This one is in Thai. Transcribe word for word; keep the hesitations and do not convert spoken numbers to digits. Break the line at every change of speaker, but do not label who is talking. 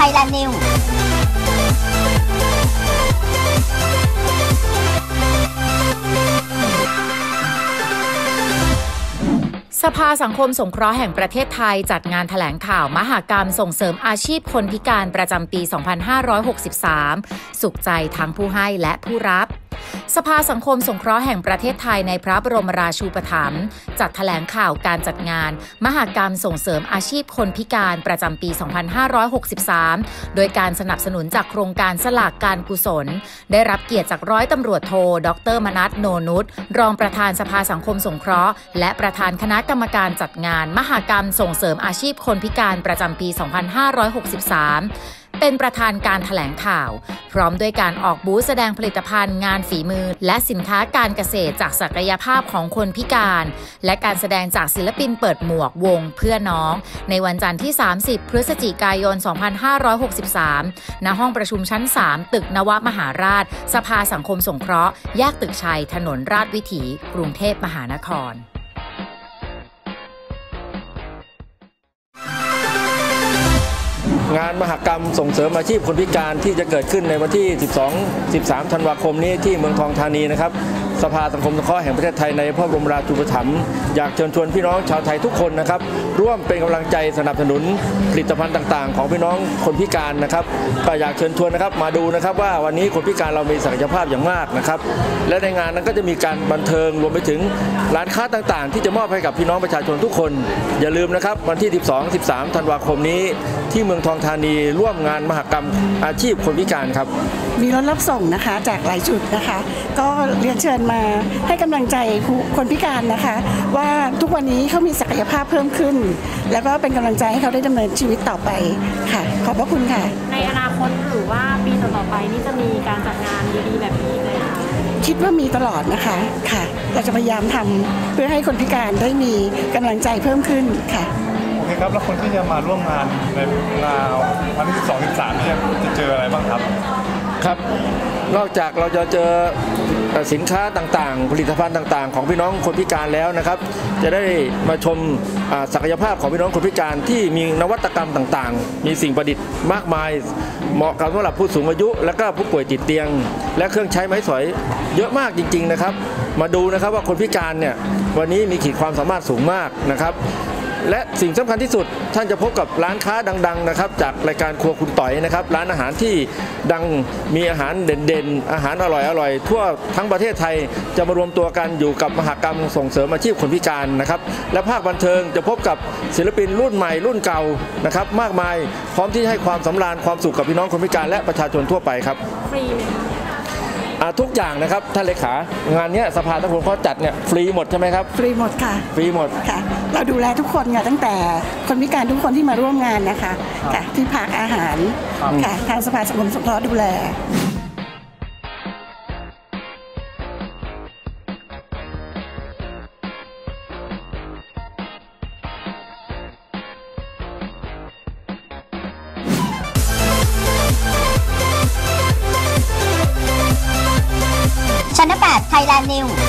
ยแลนด์นิวส์
สภาสังคมสงเคราะห์แห่งประเทศไทยจัดงานแถลงข่าวมหกรรมส่งเสริมอาชีพคนพิการประจำปี สองพันห้าร้อยหกสิบสาม สุขใจทั้งผู้ให้และผู้รับสภาสังคมสงเคราะห์แห่งประเทศไทยในพระบรมราชูปถัมภ์จัดแถลงข่าวการจัดงานมหกรรมส่งเสริมอาชีพคนพิการประจำปี สองพันห้าร้อยหกสิบสาม โดยการสนับสนุนจากโครงการสลากการกุศลได้รับเกียรติจากร้อยตำรวจโทดร.มนัส โนนุชรองประธานสภาสังคมสงเคราะห์และประธานคณะกรรมการจัดงานมหกรรมส่งเสริมอาชีพคนพิการประจำปี สองพันห้าร้อยหกสิบสามเป็นประธานการแถลงข่าวพร้อมด้วยการออกบูธแสดงผลิตภัณฑ์งานฝีมือและสินค้าการเกษตรจากศักยภาพของคนพิการและการแสดงจากศิลปินเปิดหมวกวงเพื่อน้องในวันจันทร์ที่สามสิบพฤศจิกายนสองพันห้าร้อยหกสิบสามณห้องประชุมชั้นสามตึกนวมหาราชสภาสังคมสงเคราะห์แยกตึกชัยถนนราชวิถีกรุงเทพมหานครง
านมหกรรมส่งเสริมอาชีพคนพิการที่จะเกิดขึ้นในวันที่ สิบสอง สิบสาม ธันวาคมนี้ที่เมืองทองธานีนะครับสภาสังคมสงเคราะห์แห่งประเทศไทยในพระบรมราชูปถัมภ์อยากเชิญชวนพี่น้องชาวไทยทุกคนนะครับร่วมเป็นกำลังใจสนับสนุนผลิตภัณฑ์ต่างๆของพี่น้องคนพิการนะครับก็อยากเชิญชวนนะครับมาดูนะครับว่าวันนี้คนพิการเรามีศักยภาพอย่างมากนะครับและในงานนั้นก็จะมีการบันเทิงรวมไปถึงร้านค้าต่างๆที่จะมอบให้กับพี่น้องประชาชนทุกคนอย่าลืมนะครับวันที่ สิบสอง สิบสาม ธันวาคมนี้ที่เมืองทองธานีร่วมงานมหกรรมอาชีพคนพิการครับ
มีรถรับส่งนะคะจากหลายจุดนะคะก็เรียนเชิญมาให้กำลังใจคนพิการนะคะว่าทุกวันนี้เขามีศักยภาพเพิ่มขึ้นแล้วก็เป็นกำลังใจให้เขาได้ดำเนินชีวิตต่อไปค่ะขอบพระคุณค่ะ
ในอนาคตหรือว่าปีต่อๆไปนี่จะมีการจัดงานดีๆแบบนี้เลยค่ะ
คิดว่ามีตลอดนะคะค่ะเราจะพยายามทำเพื่อให้คนพิการได้มีกำลังใจเพิ่มขึ้นค่ะ
โอเคครับแล้วคนที่จะมาร่วมงานในงานวันที่ สิบสอง สิบสาม เนี่ยจะเจออะไรบ้างครับ
ครับนอกจากเราจะเจอสินค้าต่างๆผลิตภัณฑ์ต่างๆของพี่น้องคนพิการแล้วนะครับจะได้มาชมศักยภาพของพี่น้องคนพิการที่มีนวัตกรรมต่างๆมีสิ่งประดิษฐ์มากมายเหมาะกับสำหรับผู้สูงอายุและก็ผู้ป่วยติดเตียงและเครื่องใช้ไม้สอยเยอะมากจริงๆนะครับมาดูนะครับว่าคนพิการเนี่ยวันนี้มีขีดความสามารถสูงมากนะครับและสิ่งสำคัญที่สุดท่านจะพบกับร้านค้าดังๆนะครับจากรายการครัวคุณต่อยนะครับร้านอาหารที่ดังมีอาหารเด่นๆอาหารอร่อยๆทั่วทั้งประเทศไทยจะมารวมตัวกันอยู่กับมหกรรมส่งเสริมอาชีพคนพิการนะครับและภาคบันเทิงจะพบกับศิลปินรุ่นใหม่รุ่นเก่านะครับมากมายพร้อมที่ให้ความสำราญความสุขกับพี่น้องคนพิการและประชาชนทั่วไปครับ
ฟรีไหมคะ
ทุกอย่างนะครับท่านเลขางานนี้สภาสังคมเขาจัดเนี่ยฟรีหมดใช่ไหมครับ
ฟรีหมดค่ะ
ฟรีหมด
ค่ะเราดูแลทุกคนค่ะตั้งแต่คนพิการทุกคนที่มาร่วมงานนะคะค่ะที่พักอาหารค่ะทางสภาสังคมสงเคราะห์ดูแล
ชั้นแปดไทยแลนด์นิวส์